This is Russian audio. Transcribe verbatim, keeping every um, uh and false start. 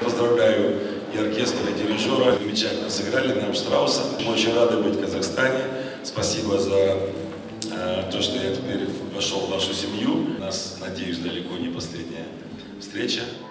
Поздравляю и оркестр, и дирижера. Замечательно сыграли нам Штрауса. Мы очень рады быть в Казахстане. Спасибо за э, то, что я теперь вошел в нашу семью. У нас, надеюсь, далеко не последняя встреча.